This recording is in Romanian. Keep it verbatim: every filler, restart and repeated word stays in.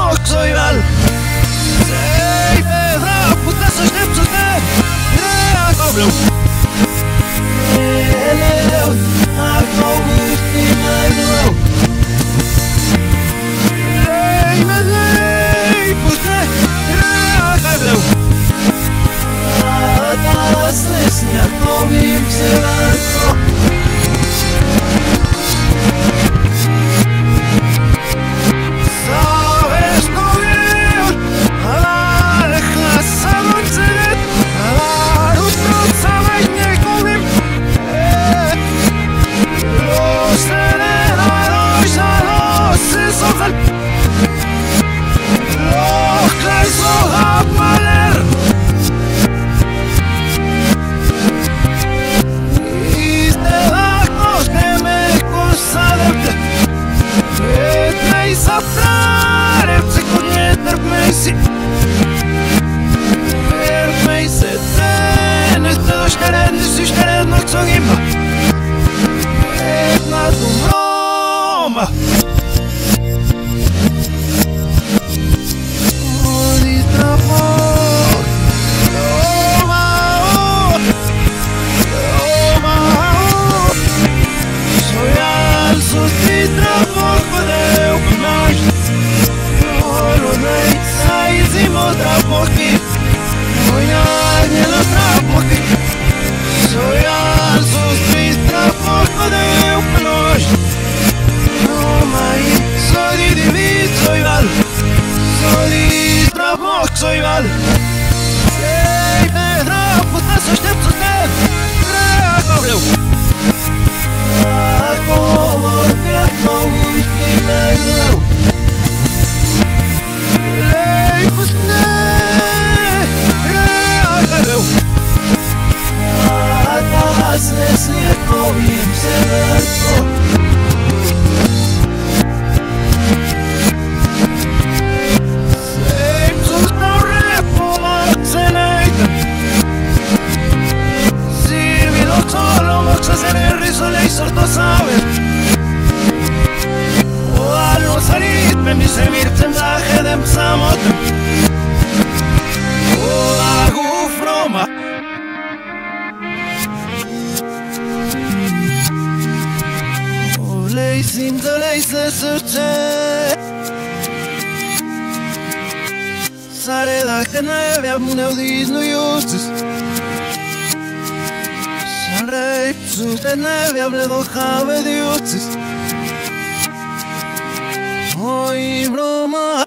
Soival Sei pedra, putea să aștept să te reacobleu Eleu, acum mai nou Ei, medei, putea reacobleu Ata slesnia, povim se lanco Soival Sei pedra, putea să aștept să te reacobleu Acum oricât mă uite mai greu Lei putea reacobleu Ata slesnie povim se lanco Lei sorto saber O algo sarit me mi se mirtem zahedem samotem O lagu froma O lei simte lei se srce Sare da que neve am neudiznu justus Te neve habledo jave de ucis Oi broma